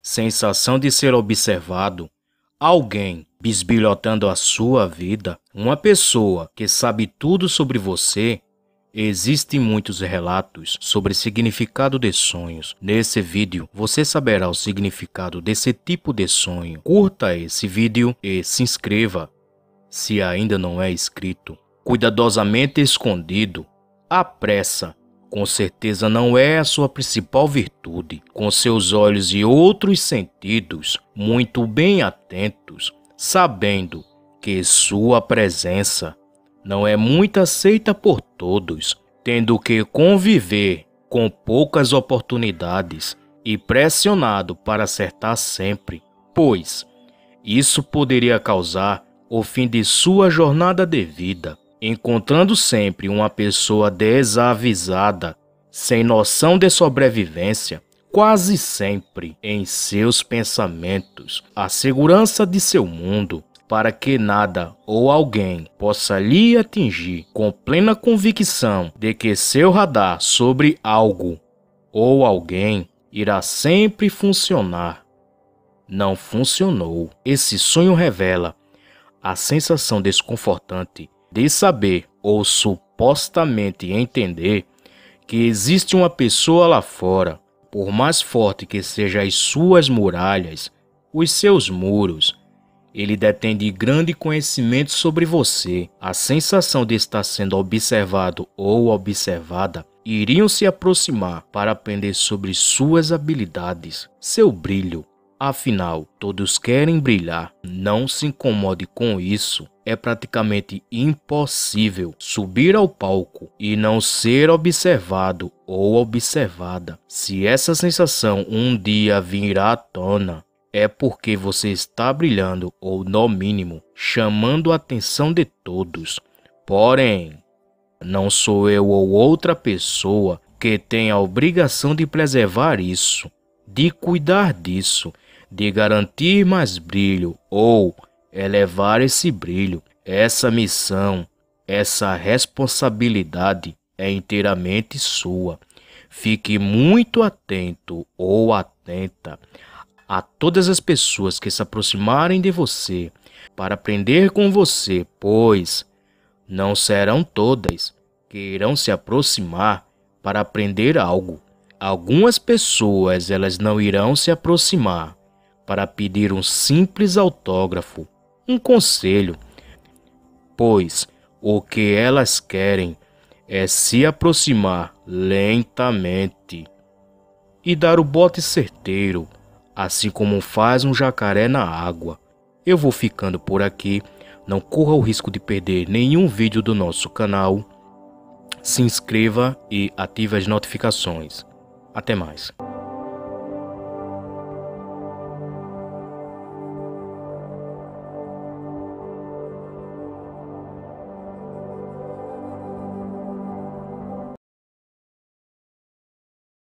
sensação de ser observado, alguém bisbilhotando a sua vida, uma pessoa que sabe tudo sobre você. Existem muitos relatos sobre significado de sonhos. Nesse vídeo, você saberá o significado desse tipo de sonho. Curta esse vídeo e se inscreva, se ainda não é inscrito. Cuidadosamente escondido, a pressa, com certeza não é a sua principal virtude. Com seus olhos e outros sentidos muito bem atentos, sabendo que sua presença não é muito aceita por todos, tendo que conviver com poucas oportunidades e pressionado para acertar sempre, pois isso poderia causar o fim de sua jornada de vida, encontrando sempre uma pessoa desavisada, sem noção de sobrevivência, quase sempre em seus pensamentos, a segurança de seu mundo, para que nada ou alguém possa lhe atingir, com plena convicção de que seu radar sobre algo ou alguém irá sempre funcionar. Não funcionou. Esse sonho revela a sensação desconfortante de saber ou supostamente entender que existe uma pessoa lá fora, por mais forte que sejam as suas muralhas, os seus muros. Ele detém de grande conhecimento sobre você. A sensação de estar sendo observado ou observada iriam se aproximar para aprender sobre suas habilidades, seu brilho. Afinal, todos querem brilhar. Não se incomode com isso. É praticamente impossível subir ao palco e não ser observado ou observada. Se essa sensação um dia vir à tona, é porque você está brilhando ou, no mínimo, chamando a atenção de todos. Porém, não sou eu ou outra pessoa que tem a obrigação de preservar isso, de cuidar disso, de garantir mais brilho ou elevar esse brilho. Essa missão, essa responsabilidade é inteiramente sua. Fique muito atento ou atenta a todas as pessoas que se aproximarem de você para aprender com você, pois não serão todas que irão se aproximar para aprender algo. Algumas pessoas elas não irão se aproximar para pedir um simples autógrafo, um conselho, pois o que elas querem é se aproximar lentamente e dar o bote certeiro, assim como faz um jacaré na água. Eu vou ficando por aqui. Não corra o risco de perder nenhum vídeo do nosso canal. Se inscreva e ative as notificações. Até mais.